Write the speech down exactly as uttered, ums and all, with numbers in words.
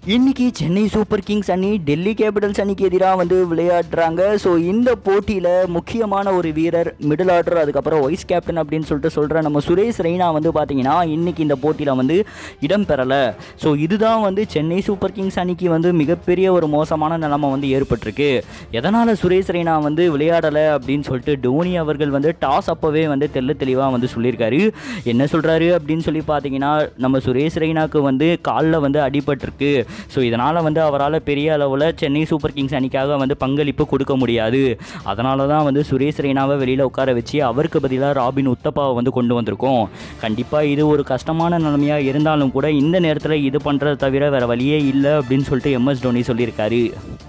இன்னைக்கு Chennai super Kings அணி Delhi Capitals அணிக்கு எதிராக வந்து விளையாடுறாங்க. ஸோ இந்த போட்டியில் முக்கியமான ஒரு வீரர், மிடில் ஆர்டர், அதுக்கப்புறம் வைஸ் கேப்டன் அப்படின்னு சொல்லிட்டு சொல்கிற நம்ம சுரேஷ் ரெய்னா வந்து பார்த்தீங்கன்னா இன்னைக்கு இந்த போட்டியில் வந்து இடம் பெறலை. ஸோ இதுதான் வந்து சென்னை சூப்பர் கிங்ஸ் அணிக்கு வந்து மிகப்பெரிய ஒரு மோசமான நிலைமை வந்து ஏற்பட்டிருக்கு. எதனால் சுரேஷ் ரெய்னா வந்து விளையாடலை அப்படின்னு சொல்லிட்டு டோனி அவர்கள் வந்து டாஸ் அப்போவே வந்து தெல்ல தெளிவாக வந்து சொல்லியிருக்காரு. என்ன சொல்கிறாரு அப்படின்னு சொல்லி பார்த்தீங்கன்னா, நம்ம சுரேஷ் ரெய்னாக்கு வந்து காலில் வந்து அடிபட்டிருக்கு. ஸோ இதனால் வந்து அவரால் பெரிய அளவில் சென்னை சூப்பர் கிங்ஸ் அணிக்காக வந்து பங்களிப்பு கொடுக்க முடியாது. அதனால தான் வந்து சுரேஷ் ரெய்னாவை வெளியில் உட்கார வச்சு அவருக்கு பதிலாக ராபின் உத்தப்பாவை வந்து கொண்டு வந்திருக்கோம். கண்டிப்பாக இது ஒரு கஷ்டமான நிலைமையாக இருந்தாலும் கூட இந்த நேரத்தில் இது பண்ணுறதை தவிர வேறு வழியே இல்லை அப்படின்னு சொல்லிட்டு எம்எஸ் டோனி சொல்லியிருக்காரு.